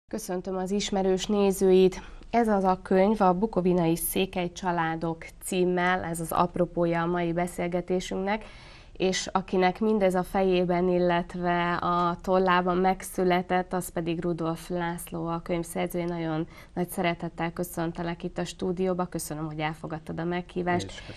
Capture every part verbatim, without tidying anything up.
Köszöntöm az ismerős nézőit! Ez az a könyv a Bukovinai Székely családok címmel, ez az apropója a mai beszélgetésünknek, és akinek mindez a fejében, illetve a tollában megszületett, az pedig Rudolf László, a könyv szerzője. Nagyon nagy szeretettel köszöntelek itt a stúdióba, köszönöm, hogy elfogadtad a meghívást. És,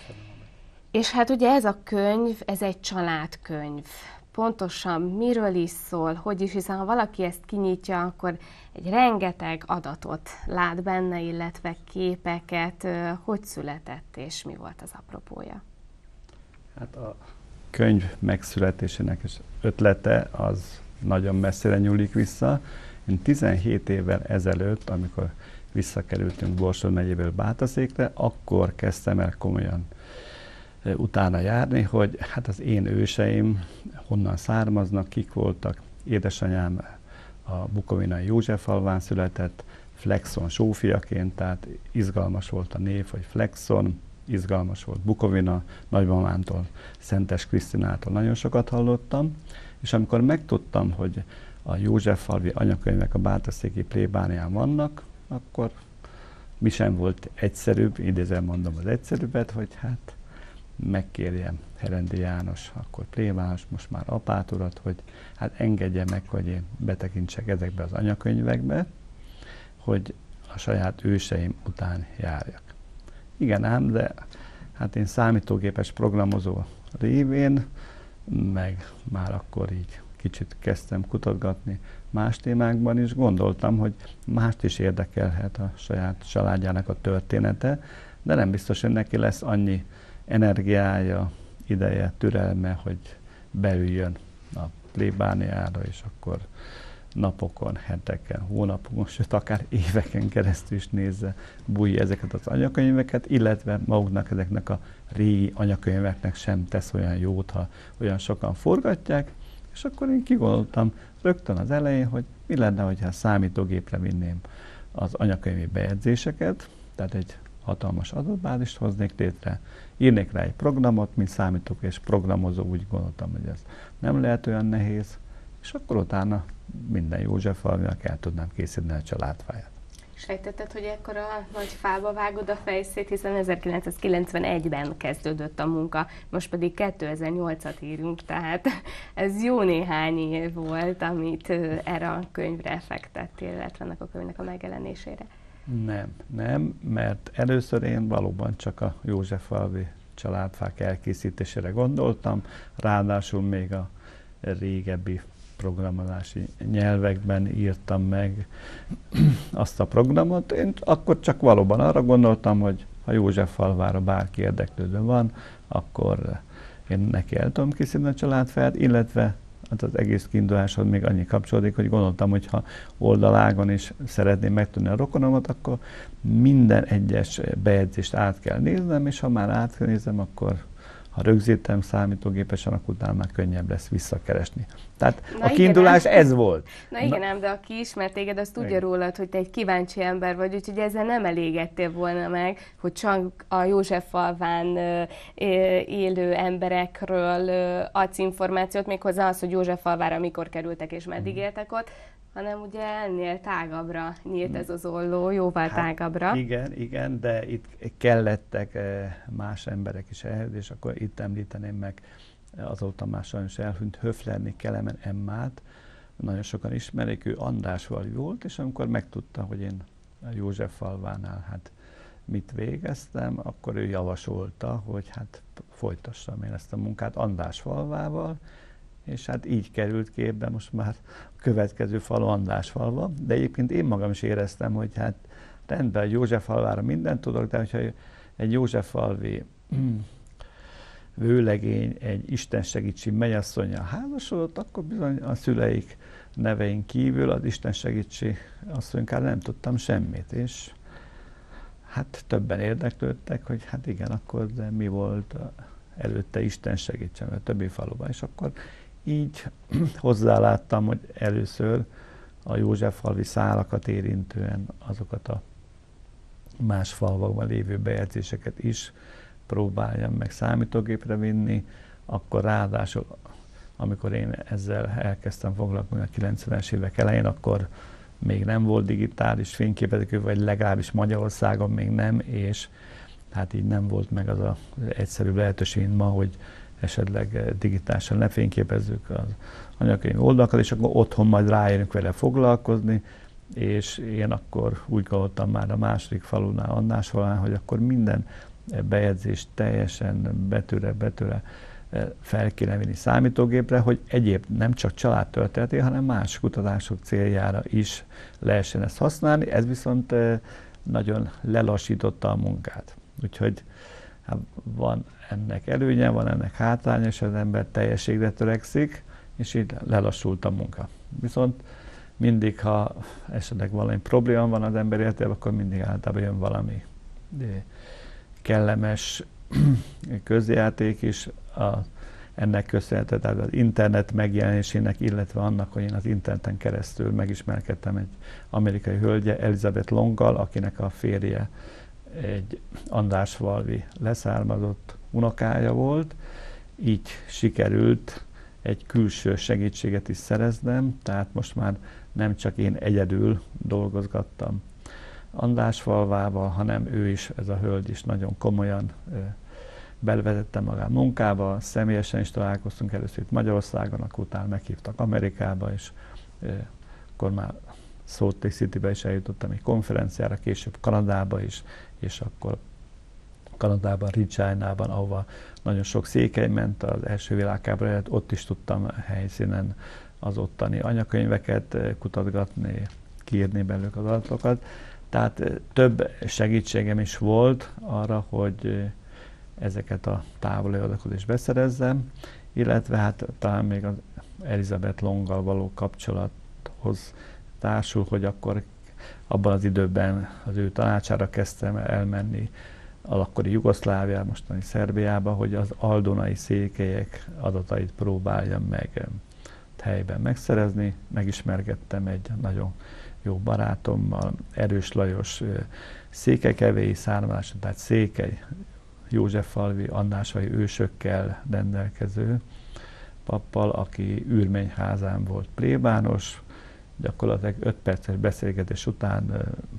és hát ugye ez a könyv, ez egy családkönyv. Pontosan miről is szól, hogy is, hiszen ha valaki ezt kinyitja, akkor egy rengeteg adatot lát benne, illetve képeket. Hogy született és mi volt az apropója? Hát a könyv megszületésének és ötlete az nagyon messzire nyúlik vissza. Én tizenhét évvel ezelőtt, amikor visszakerültünk Borsod megyéből Bátaszékre, akkor kezdtem el komolyan utána járni, hogy hát az én őseim honnan származnak, kik voltak. Édesanyám a bukovinai Józseffalván született, Flexon sófiaként, tehát izgalmas volt a név, hogy Flexon, izgalmas volt Bukovina, nagymamámtól, Szentes Krisztinától nagyon sokat hallottam, és amikor megtudtam, hogy a józseffalvi anyakönyvek a bátaszéki plébánián vannak, akkor mi sem volt egyszerűbb, idézem mondom az egyszerűbbet, hogy hát megkérjem Herendi János, akkor plébános, most már apát urat, hogy hát engedje meg, hogy én betekintsek ezekbe az anyakönyvekbe, hogy a saját őseim után járjak. Igen ám, de hát én számítógépes programozó révén, meg már akkor így kicsit kezdtem kutatgatni más témákban is, gondoltam, hogy mást is érdekelhet a saját családjának a története, de nem biztos, hogy neki lesz annyi energiája, ideje, türelme, hogy beüljön a plébániára, és akkor napokon, heteken, hónapokon, sőt akár éveken keresztül is nézze, bújja ezeket az anyakönyveket, illetve maguknak ezeknek a régi anyakönyveknek sem tesz olyan jót, ha olyan sokan forgatják, és akkor én kigondoltam rögtön az elején, hogy mi lenne, hogyha a számítógépre vinném az anyakönyvi bejegyzéseket, tehát egy hatalmas adatbázist hoznék létre, írnék rá egy programot, mint számítógépes programozó, úgy gondoltam, hogy ez nem lehet olyan nehéz, és akkor utána minden Józseffalvinak el tudnám készíteni a családfáját. Sejtetted, hogy ekkor a nagy fába vágod a fejszét, hiszen ezerkilencszázkilencvenegyben kezdődött a munka, most pedig kétezer-nyolcat írunk, tehát ez jó néhány év volt, amit erre a könyvre fektettél, illetve ennek a könyvnek a megjelenésére. Nem, nem, mert először én valóban csak a józseffalvi családfák elkészítésére gondoltam, ráadásul még a régebbi programozási nyelvekben írtam meg azt a programot. Én akkor csak valóban arra gondoltam, hogy ha Józseffalvára bárki érdeklődő van, akkor én neki el tudom készíteni a családfáját, illetve hát az egész kiinduláshoz még annyi kapcsolódik, hogy gondoltam, hogy ha oldalágon is szeretném megtudni a rokonomat, akkor minden egyes bejegyzést át kell néznem, és ha már átnézem, akkor ha rögzítem számítógépesen, akkor utána már könnyebb lesz visszakeresni. Tehát Na a kiindulás igen, ez volt. Na igen, ám, de aki ismer téged, azt tudja igen. rólad, hogy te egy kíváncsi ember vagy, úgyhogy ezzel nem elégedtél volna meg, hogy csak a Józseffalván élő emberekről adsz információt, méghozzá az, hogy Józseffalvára mikor kerültek és meddig éltek ott, hanem ugye ennél tágabbra nyílt ez az olló, jóval hát, tágabbra. Igen, igen, de itt kellettek más emberek is ehhez, és akkor itt említeném meg azóta már sajnos elhűnt Höflerné Kelemen Emmát, nagyon sokan ismerik, ő Andrásvalvi volt, és amikor megtudta, hogy én a Józseffalvánál hát mit végeztem, akkor ő javasolta, hogy hát folytassam én ezt a munkát Andrásfalvával, és hát így került képbe most már a következő falu Andrásfalva, de egyébként én magam is éreztem, hogy hát rendben, Józseffalvára mindent tudok, de hogyha egy józseffalvi vőlegény, egy Isten segítsi mennyasszonnyal házasodott, akkor bizony a szüleik nevein kívül az Isten segítsi asszonykára nem tudtam semmit, és hát többen érdeklődtek, hogy hát igen, akkor de mi volt előtte Isten segítsen a többi faluban, és akkor így hozzáláttam, hogy először a józseffalvi szálakat érintően azokat a más falvakban lévő bejegyzéseket is próbáljam meg számítógépre vinni, akkor ráadásul, amikor én ezzel elkezdtem foglalkozni a kilencvenes évek elején, akkor még nem volt digitális fényképezőgép, vagy legalábbis Magyarországon még nem, és hát így nem volt meg az az egyszerűbb lehetőség, mint ma, hogy esetleg digitálisan lefényképezzük az anyakönyv oldalakat, és akkor otthon majd ráérünk vele foglalkozni, és én akkor úgy gondoltam már a második falunál, Andrásfalván, hogy akkor minden bejegyzést teljesen betűre, betűre fel kéne vinni számítógépre, hogy egyéb nem csak családtörténeti, hanem más kutatások céljára is lehessen ezt használni. Ez viszont nagyon lelassította a munkát. Úgyhogy hát van ennek előnye, van ennek hátránya, és az ember teljességre törekszik, és így lelassult a munka. Viszont mindig, ha esetleg valami probléma van az ember életében, akkor mindig általában jön valami kellemes közjáték is. A, ennek köszönhető, tehát az internet megjelenésének, illetve annak, hogy én az interneten keresztül megismerkedtem egy amerikai hölgye, Elizabeth Longgal, akinek a férje egy andrásfalvi leszármazott unokája volt. Így sikerült egy külső segítséget is szereznem, tehát most már nem csak én egyedül dolgozgattam Andrásfalvával, hanem ő is, ez a hölgy is nagyon komolyan belevezette magát munkába, személyesen is találkoztunk először itt Magyarországon, akkor utána meghívtak Amerikába, és akkor már Salt Lake Citybe is eljutottam egy konferenciára, később Kanadába is, és akkor Kanadában, Regina-ban, ahova nagyon sok székely ment az első világháború előtt, ott is tudtam helyszínen az ottani anyakönyveket kutatgatni, kiírni belőlük az adatokat. Tehát több segítségem is volt arra, hogy ezeket a távoli adatokat is beszerezzem, illetve hát talán még az Elizabeth Longgal való kapcsolathoz társul, hogy akkor abban az időben az ő tanácsára kezdtem elmenni az akkori Jugoszlávia, mostani Szerbiába, hogy az aldonai székelyek adatait próbáljam meg helyben megszerezni. Megismerkedtem egy nagyon jó barátommal, Erős Lajos székelykevéi származású, tehát székely, józseffalvi, andrásfalvi ősökkel rendelkező pappal, aki Ürményházán volt plébános. Gyakorlatilag öt perces beszélgetés után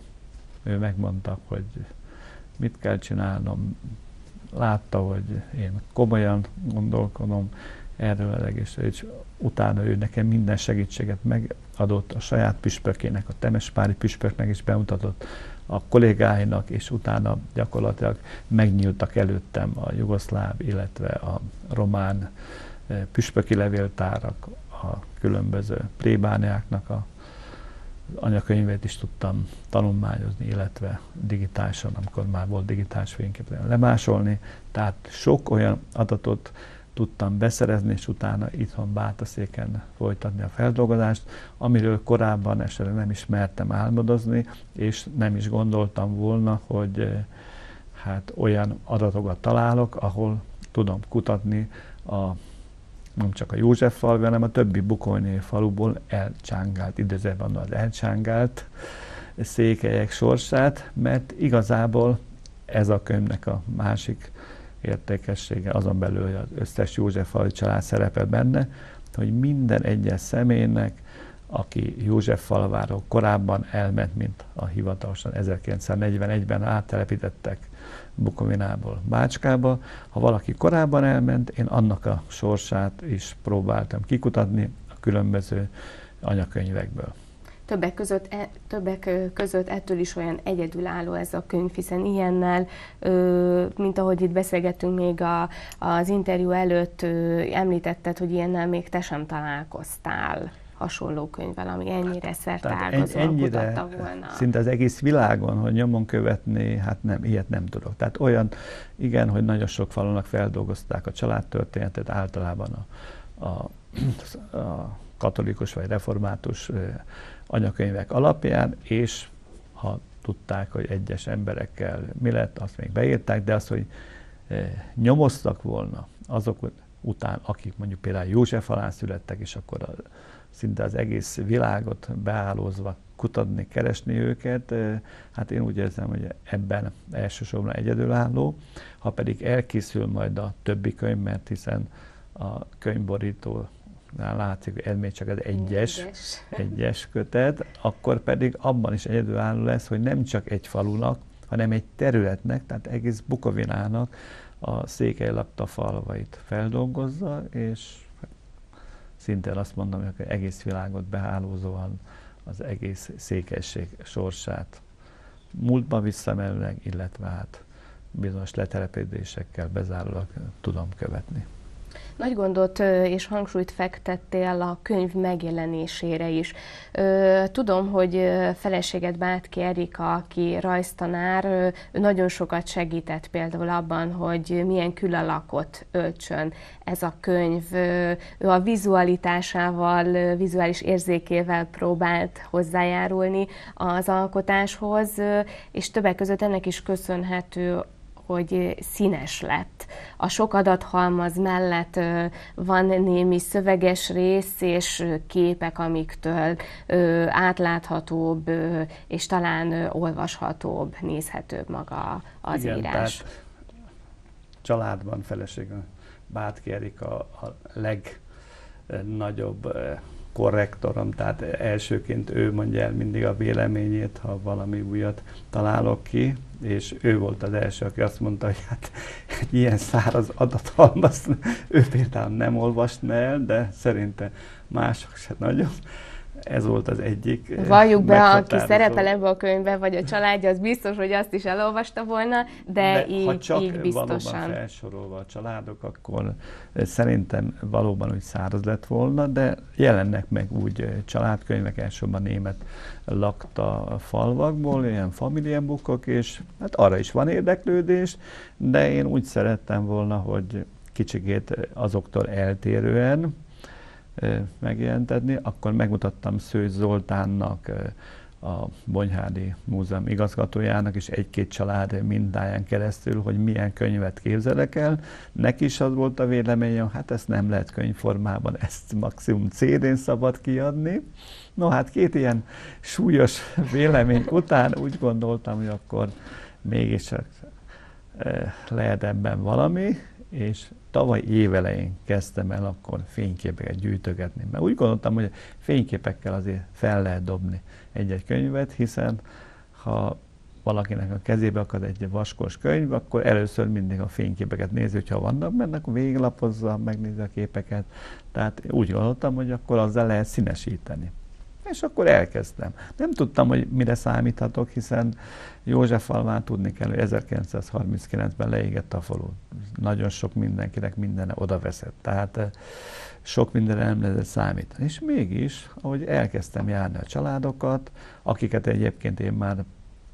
ő megmondta, hogy mit kell csinálnom. Látta, hogy én komolyan gondolkodom erről, és, és utána ő nekem minden segítséget megadott, a saját püspökének, a temespári püspöknek is bemutatott, a kollégáinak, és utána gyakorlatilag megnyíltak előttem a jugoszláv, illetve a román püspöki levéltárak, a különböző plébániáknak a anyakönyvét is tudtam tanulmányozni, illetve digitálisan, amikor már volt digitális fényképező, lemásolni. Tehát sok olyan adatot tudtam beszerezni, és utána itthon Bátaszéken folytatni a feldolgozást, amiről korábban esetleg nem is mertem álmodozni, és nem is gondoltam volna, hogy hát olyan adatokat találok, ahol tudom kutatni a nem csak a Józseffalvi, hanem a többi bukovnyai faluból elcsángált, idézőben az elcsángált székelyek sorsát, mert igazából ez a könyvnek a másik értékessége, azon belül, hogy az összes Józseffalvi család szerepel benne, hogy minden egyes személynek, aki Józseffalváról korábban elment, mint a hivatalosan ezerkilencszáznegyvenegyben áttelepítettek Bukovinából Bácskába. Ha valaki korábban elment, én annak a sorsát is próbáltam kikutatni a különböző anyakönyvekből. Többek között, e, többek között ettől is olyan egyedülálló ez a könyv, hiszen ilyennel, ö, mint ahogy itt beszélgettünk még a, az interjú előtt, ö, említetted, hogy ilyennel még te sem találkoztál, hasonló könyvvel, ami ennyire szerteágazóan kutatta volna. Szinte az egész világon, hogy nyomon követni, hát nem, ilyet nem tudok. Tehát olyan, igen, hogy nagyon sok falunak feldolgozták a családtörténetet, általában a, a, a katolikus vagy református anyakönyvek alapján, és ha tudták, hogy egyes emberekkel mi lett, azt még beírták, de az, hogy nyomoztak volna azok után, akik mondjuk például József alán születtek, és akkor a, szinte az egész világot beállózva kutatni, keresni őket, hát én úgy érzem, hogy ebben elsősorban egyedülálló. Ha pedig elkészül majd a többi könyv, mert hiszen a könyvborító látszik, hogy ez még csak az egyes, egyes. egyes kötet, akkor pedig abban is egyedülálló lesz, hogy nem csak egy falunak, hanem egy területnek, tehát egész Bukovinának a Székely lakta falvait feldolgozza, és szintén azt mondom, hogy egész világot behálózóan az egész székelység sorsát múltba visszamenőleg, illetve hát bizonyos letelepedésekkel bezárólag tudom követni. Nagy gondot és hangsúlyt fektettél a könyv megjelenésére is. Tudom, hogy feleséged Bátki Erika, aki rajztanár, ő nagyon sokat segített például abban, hogy milyen külalakot öltsön ez a könyv. Ő a vizualitásával, vizuális érzékével próbált hozzájárulni az alkotáshoz, és többek között ennek is köszönhető, hogy színes lett. A sok adathalmaz mellett van némi szöveges rész és képek, amiktől átláthatóbb és talán olvashatóbb, nézhetőbb maga az Igen, írás. Tehát családban feleségem Bátki Erika a legnagyobb korrektorom, tehát elsőként ő mondja el mindig a véleményét, ha valami újat találok ki, és ő volt az első, aki azt mondta, hogy hát egy ilyen száraz adathalmazt ő például nem olvasna el, de szerintem mások se nagyon. Ez volt az egyik. Valljuk be, aki szerepel ebbe a könyvbe, vagy a családja, az biztos, hogy azt is elolvasta volna, de, de így, ha csak így biztosan. valóban felsorolva a családok, akkor szerintem valóban úgy száraz lett volna, de jelennek meg úgy családkönyvek, elsősorban német lakta falvakból, ilyen familienbukok, és hát arra is van érdeklődés, de én úgy szerettem volna, hogy kicsikét azoktól eltérően megjelentetni, akkor megmutattam Szőcs Zoltánnak, a Bonyhádi Múzeum igazgatójának is egy-két család mintáján keresztül, hogy milyen könyvet képzelek el. Neki is az volt a véleményem, hát ezt nem lehet könyvformában, ezt maximum cé dén szabad kiadni. No hát két ilyen súlyos vélemény után úgy gondoltam, hogy akkor mégiscsak lehet ebben valami, és tavaly évelején kezdtem el akkor fényképeket gyűjtögetni, mert úgy gondoltam, hogy fényképekkel azért fel lehet dobni egy-egy könyvet, hiszen ha valakinek a kezébe akad egy vaskos könyv, akkor először mindig a fényképeket nézi, hogyha vannak benne, akkor végiglapozza, megnézi a képeket. Tehát úgy gondoltam, hogy akkor azzal lehet színesíteni. És akkor elkezdtem. Nem tudtam, hogy mire számíthatok, hiszen Józseffalván tudni kell, hogy ezerkilencszázharminckilencben leégett a falu. Nagyon sok mindenkinek mindene odaveszett. Tehát sok mindenre nem lehetett számítani. És mégis, ahogy elkezdtem járni a családokat, akiket egyébként én már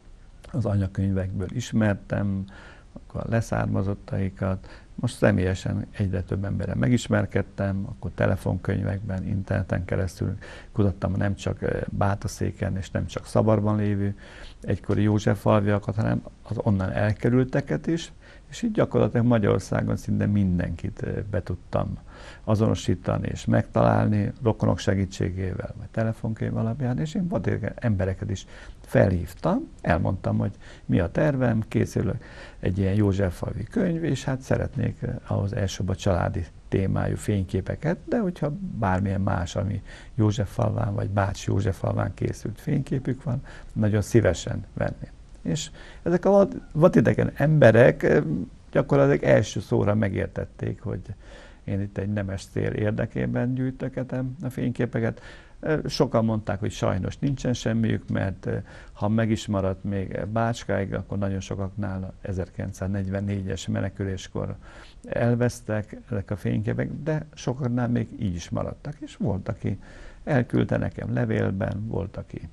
az anyakönyvekből ismertem, akkor a leszármazottaikat, most személyesen egyre több emberrel megismerkedtem, akkor telefonkönyvekben, interneten keresztül kutattam nem csak Bátaszéken és nem csak Szabarban lévő egykori Józseffalviakat, hanem az onnan elkerülteket is, és így gyakorlatilag Magyarországon szinte mindenkit be tudtam azonosítani és megtalálni rokonok segítségével, vagy telefonkönyv alapján, és én embereket is felhívtam, elmondtam, hogy mi a tervem, készül egy ilyen Józseffalvi könyv, és hát szeretnék ahhoz elsőbb a családi témájú fényképeket, de hogyha bármilyen más, ami Józseffalván vagy Bács Józseffalván készült fényképük van, nagyon szívesen venném. És ezek a vadidegen emberek gyakorlatilag első szóra megértették, hogy én itt egy nemes cél érdekében gyűjtögetem a fényképeket. Sokan mondták, hogy sajnos nincsen semmiük, mert ha meg is maradt még Bácskáig, akkor nagyon sokaknál ezerkilencszáznegyvennégyes meneküléskor elvesztek ezek a fényképek, de sokaknál még így is maradtak. És volt, aki elküldte nekem levélben, volt, aki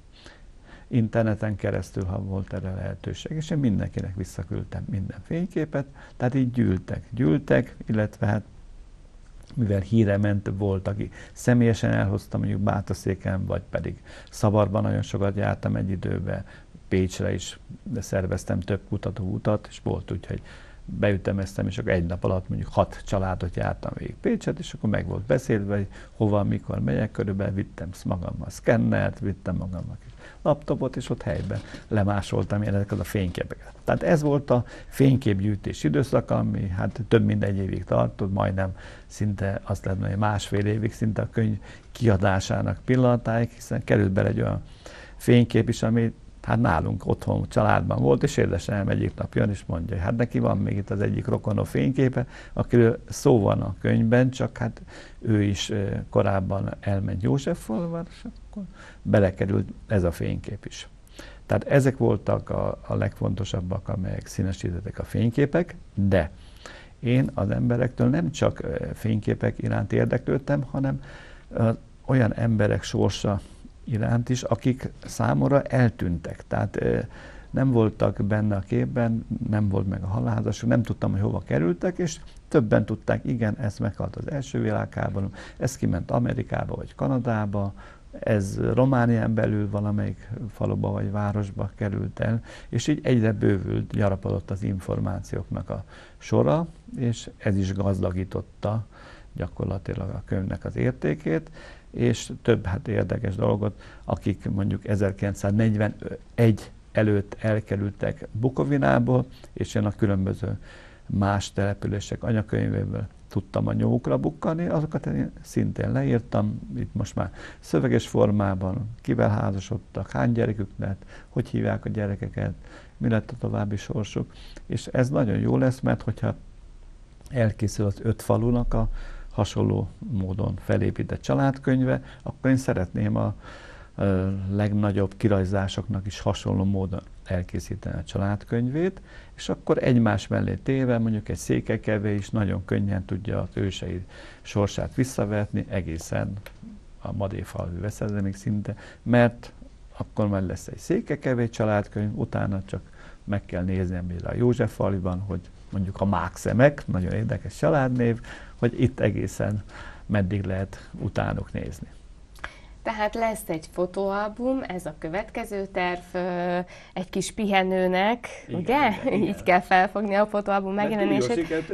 interneten keresztül, ha volt erre lehetőség, és én mindenkinek visszaküldtem minden fényképet, tehát így gyűltek, gyűltek, illetve hát mivel híre ment, volt, aki személyesen elhoztam, mondjuk Bátaszéken, vagy pedig Szabarban nagyon sokat jártam egy időben, Pécsre is, de szerveztem több kutatóutat, és volt úgy, hogy beütemeztem, és akkor egy nap alatt mondjuk hat családot jártam végig Pécset, és akkor meg volt beszélve, hogy hova, mikor megyek, körülbelül vittem magammal szkennert, vittem magammal laptopot, és ott helyben lemásoltam ezeket a fényképeket. Tehát ez volt a fényképgyűjtés időszaka, ami hát több mint egy évig tartott, majdnem szinte azt lehet mondani, másfél évig, szinte a könyv kiadásának pillanatáig, hiszen került bele egy olyan fénykép is, ami hát nálunk otthon, családban volt, és édesem egyik nap jön, és mondja, hogy hát neki van még itt az egyik rokonom fényképe, akiről szó van a könyvben, csak hát ő is korábban elment Józseffalva, és akkor belekerült ez a fénykép is. Tehát ezek voltak a, a legfontosabbak, amelyek színesítettek a fényképek, de én az emberektől nem csak fényképek iránt érdeklődtem, hanem olyan emberek sorsa iránt is, akik számomra eltűntek. Tehát nem voltak benne a képben, nem volt meg a halálozásuk, nem tudtam, hogy hova kerültek, és többen tudták, igen, ez meghalt az első világháború, ez kiment Amerikába vagy Kanadába, ez Románián belül valamelyik faluba vagy városba került el, és így egyre bővült, gyarapodott az információknak a sora, és ez is gazdagította gyakorlatilag a könyvnek az értékét, és több hát érdekes dolgot, akik mondjuk ezerkilencszáznegyvenegy előtt elkerültek Bukovinából, és én a különböző más települések anyakönyvéből tudtam a nyomukra bukkani, azokat én szintén leírtam, itt most már szöveges formában, kivel házasodtak, hány gyerekük lett, hogy hívják a gyerekeket, mi lett a további sorsuk, és ez nagyon jó lesz, mert hogyha elkészül az öt falunak a hasonló módon felépített családkönyve, akkor én szeretném a, a legnagyobb kirajzásoknak is hasonló módon elkészíteni a családkönyvét, és akkor egymás mellé téve mondjuk egy székelykevé is nagyon könnyen tudja az ősei sorsát visszavetni egészen a Madéfalvi veszedelmig szinte, mert akkor majd lesz egy székelykevé családkönyv, utána csak meg kell nézni a Józseffalviban, hogy mondjuk a Mákszemek, nagyon érdekes családnév, hogy itt egészen meddig lehet utánuk nézni. Tehát lesz egy fotóalbum, ez a következő terv, egy kis pihenőnek, igen, ugye? Igen, így igen. Kell felfogni a fotóalbum megjelenését.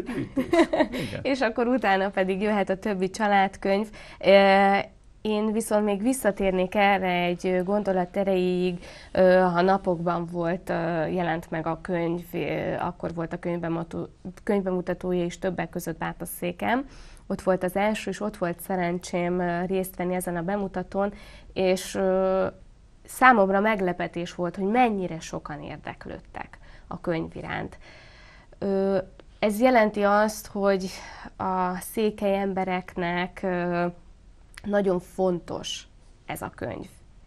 És akkor utána pedig jöhet a többi családkönyv. Én viszont még visszatérnék erre egy gondolat erejéig, ha napokban volt, jelent meg a könyv, akkor volt a könyvbemutatója is többek között Bátorszéken. Ott volt az első, és ott volt szerencsém részt venni ezen a bemutatón, és számomra meglepetés volt, hogy mennyire sokan érdeklődtek a könyv iránt. Ez jelenti azt, hogy a székely embereknek nagyon fontos ez a könyv.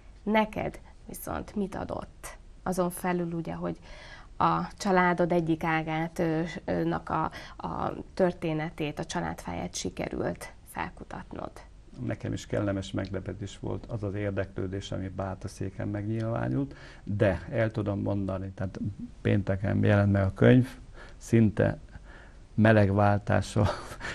Neked viszont mit adott? Azon felül ugye, hogy a családod egyik ágának a, a történetét, a családfáját sikerült felkutatnod. Nekem is kellemes meglepetés volt az az érdeklődés, ami Bátorszéken megnyilvánult, de el tudom mondani, tehát pénteken jelent meg a könyv, szinte melegváltással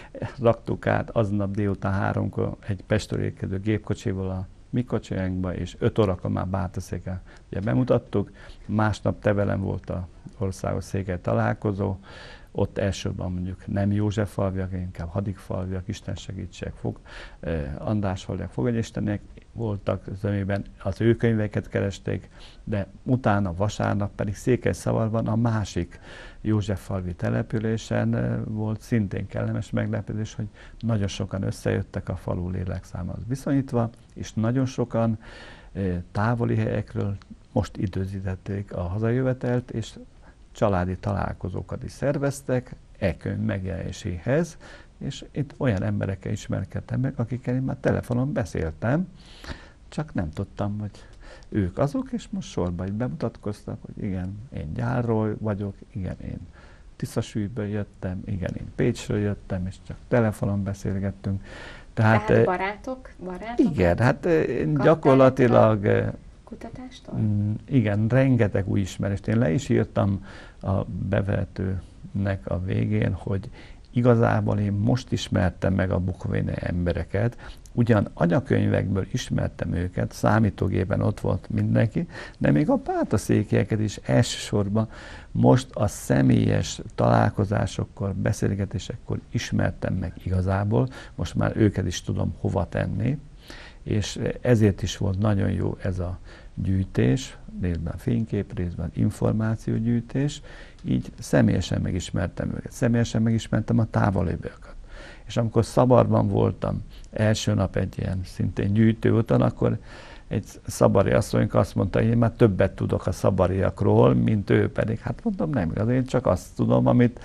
raktuk át aznap délután háromkor egy Pestről érkező gépkocsival a mi kocsiánkba, és öt órakor már Bátorszéken ugye bemutattuk. Másnap Tevelen volt az országos székely találkozó, ott elsősorban mondjuk nem Józseffalviak, inkább Hadikfalviak, Isten segítség, fog, eh, Andrásfalviak, foganyistenek voltak, zömében az ő könyveket keresték, de utána vasárnap pedig Székelyszarvasban a másik Józseffalvi településen eh, volt szintén kellemes meglepetés, hogy nagyon sokan összejöttek a falu lélekszámához viszonyítva, és nagyon sokan eh, távoli helyekről most időzítették a hazajövetelt, és családi találkozókat is szerveztek e könyv megjelenéséhez, és itt olyan emberekkel ismerkedtem meg, akikkel én már telefonon beszéltem, csak nem tudtam, hogy ők azok, és most sorba így bemutatkoztak, hogy igen, én gyárról vagyok, igen, én Tiszasújból jöttem, igen, én Pécsről jöttem, és csak telefonon beszélgettünk. Tehát, Tehát barátok? barátok? Igen, hát gyakorlatilag kutatástól? Igen, rengeteg új ismerést. Én le is írtam a bevezetőnek a végén, hogy igazából én most ismertem meg a bukovinai embereket, ugyan anyakönyvekből ismertem őket, számítógépen ott volt mindenki, de még a bátorszékelyeket is elsősorban most a személyes találkozásokkor, beszélgetésekkor ismertem meg igazából, most már őket is tudom hova tenni, és ezért is volt nagyon jó ez a gyűjtés, részben fénykép, részben információgyűjtés, így személyesen megismertem őket, személyesen megismertem a távolévőket. És amikor Szabarban voltam, első nap egy ilyen szintén gyűjtőúton, akkor egy szabari asszonyka azt mondta, hogy én már többet tudok a szabariakról, mint ő, pedig hát mondom, nem igaz, én csak azt tudom, amit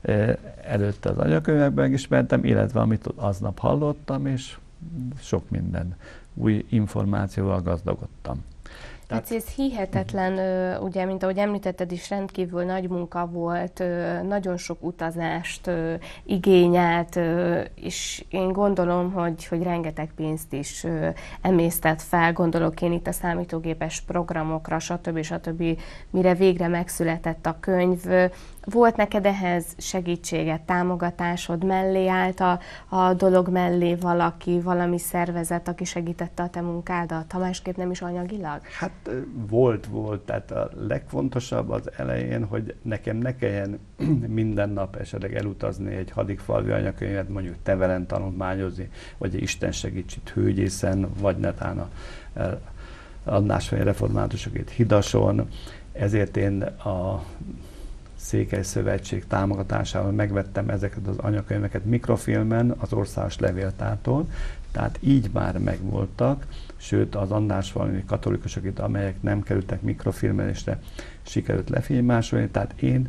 előtte az anyakönyvekben megismertem, illetve amit aznap hallottam, és sok minden új információval gazdagodtam. Tehát ez hihetetlen, ugye, mint ahogy említetted is, rendkívül nagy munka volt, nagyon sok utazást igényelt, és én gondolom, hogy, hogy rengeteg pénzt is emésztett fel, gondolok én itt a számítógépes programokra, stb. stb. Mire végre megszületett a könyv. Volt neked ehhez segítséget, támogatásod, mellé állt a, a dolog mellé valaki, valami szervezet, aki segítette a te munkádat, ha másképp nem is anyagilag? Hát volt, volt. Tehát a legfontosabb az elején, hogy nekem ne kelljen minden nap esetleg elutazni egy hadikfalvi anyakönyvet, mondjuk Tevelen tanulmányozni, vagy Isten segíts itt Hőgyészen, vagy netán a Andrásfalvi reformátusokét Hidason. Ezért én a Székely Szövetség támogatásával megvettem ezeket az anyakönyveket mikrofilmen az Országos Levéltártól, tehát így már megvoltak, sőt az Andrásfalvi katolikusok itt, amelyek nem kerültek mikrofilmelésre, sikerült lefénymásolni, tehát én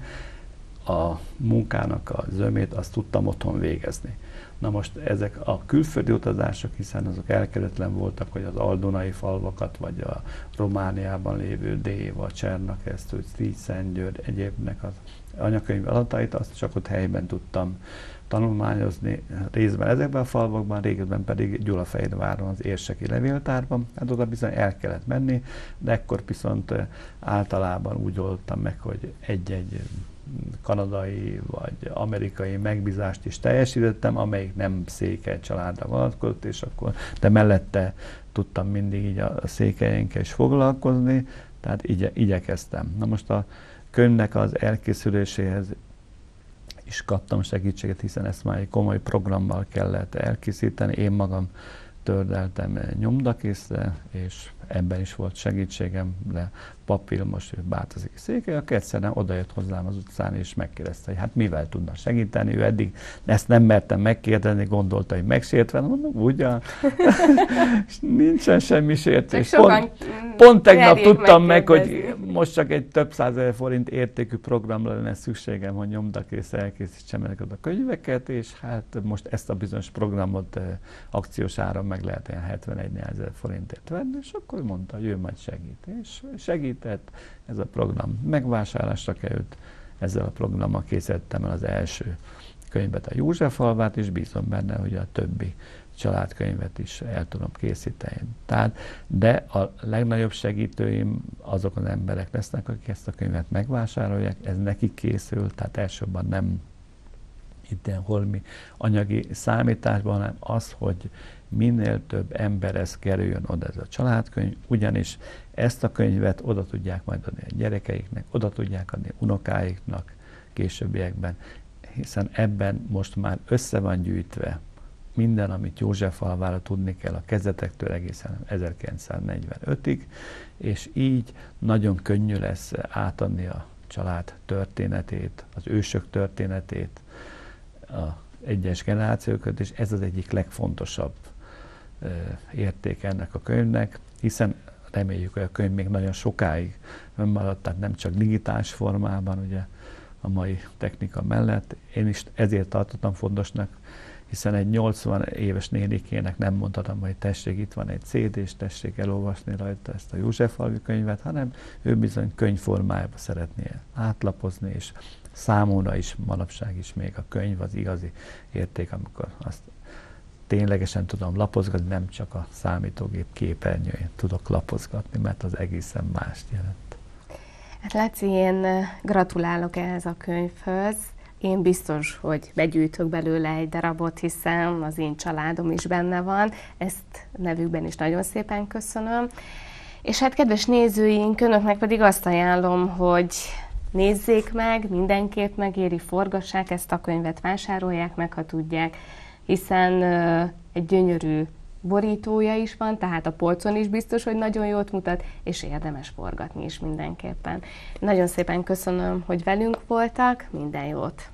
a munkának a zömét azt tudtam otthon végezni. Na most ezek a külföldi utazások, hiszen azok elkerülhetetlen voltak, hogy az aldunai falvakat, vagy a Romániában lévő Déva, Csernakesztő, Szentgyörgy, egyébnek az anyakönyv adatait, azt csak ott helyben tudtam tanulmányozni, részben ezekben a falvakban, részben pedig Gyulafehérváron az érseki levéltárban. Hát oda bizony el kellett menni, de ekkor viszont általában úgy oldottam meg, hogy egy-egy kanadai vagy amerikai megbízást is teljesítettem, amelyik nem Székely családra vonatkozott, és akkor, de mellette tudtam mindig így a székelyenkkel is foglalkozni, tehát igye, igyekeztem. Na most a könyvnek az elkészüléséhez is kaptam segítséget, hiszen ezt már egy komoly programmal kellett elkészíteni. Én magam tördeltem nyomdakészre, és ebben is volt segítségem, de Pap Vilmos, ő Bártazéki Székely, aki egyszerűen odajött hozzám az utcán, és megkérdezte, hogy hát mivel tudna segíteni. Ő eddig ezt nem mertem megkérdezni, gondolta, hogy megsértve, mondom, ugyan, nincsen semmi sértés. Pont, pont tegnap tudtam meg, hogy most csak egy több százezer forint értékű programra lenne szükségem, hogy nyomdakészre elkészítsem ezeket a könyveket, és hát most ezt a bizonyos programot eh, akciós áron meg lehet ilyen hetvenegy-ezer forintért venni, és akkor mondta, hogy ő majd segít. És segített, ez a program megvásárlásra került, ezzel a programmal készítettem el az első könyvet, a Józsefalvát, és bízom benne, hogy a többi családkönyvet is el tudom készíteni. Tehát, de a legnagyobb segítőim azok az emberek lesznek, akik ezt a könyvet megvásárolják, ez nekik készül, tehát elsősorban nem itt holmi anyagi számításban, hanem az, hogy minél több emberhez kerüljön oda ez a családkönyv, ugyanis ezt a könyvet oda tudják majd adni a gyerekeiknek, oda tudják adni unokáiknak későbbiekben, hiszen ebben most már össze van gyűjtve minden, amit Józsefalvára tudni kell a kezdetektől egészen ezerkilencszáznegyvenötig, és így nagyon könnyű lesz átadni a család történetét, az ősök történetét, a egyes generációkat, és ez az egyik legfontosabb uh, érték ennek a könyvnek, hiszen reméljük, hogy a könyv még nagyon sokáig önmaradt, tehát nem csak digitális formában, ugye a mai technika mellett. Én is ezért tartottam fontosnak, hiszen egy nyolcvan éves nénikének nem mondhatom, hogy tessék, itt van egy cé dé, és tessék elolvasni rajta ezt a Józsefalvi könyvet, hanem ő bizony könyvformájában szeretné átlapozni, és számomra is, manapság is még a könyv az igazi érték, amikor azt ténylegesen tudom lapozgatni, nem csak a számítógép képernyőjén tudok lapozgatni, mert az egészen mást jelent. Hát Laci, én gratulálok ehhez a könyvhöz. Én biztos, hogy begyűjtök belőle egy darabot, hiszen az én családom is benne van. Ezt nevükben is nagyon szépen köszönöm. És hát kedves nézőink, önöknek pedig azt ajánlom, hogy nézzék meg, mindenképp megéri, forgassák ezt a könyvet, vásárolják meg, ha tudják, hiszen egy gyönyörű borítója is van, tehát a polcon is biztos, hogy nagyon jót mutat, és érdemes forgatni is mindenképpen. Nagyon szépen köszönöm, hogy velünk voltak, minden jót!